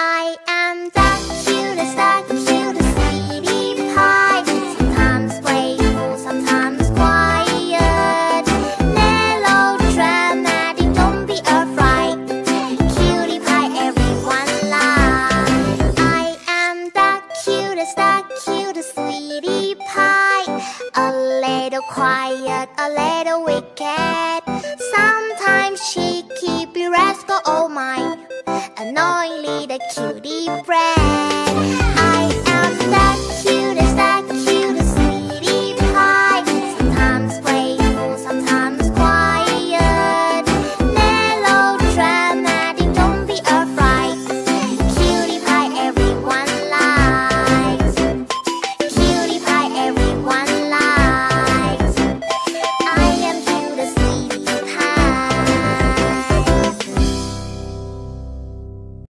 I am the cutest sweetie pie. Sometimes playful, sometimes quiet. Melodramatic, don't be afraid. Cutie pie, everyone loves. I am the cutest sweetie pie. A little quiet, a little wicked. Sometimes cheeky, be rascal, oh my. Annoyingly the cutie brat.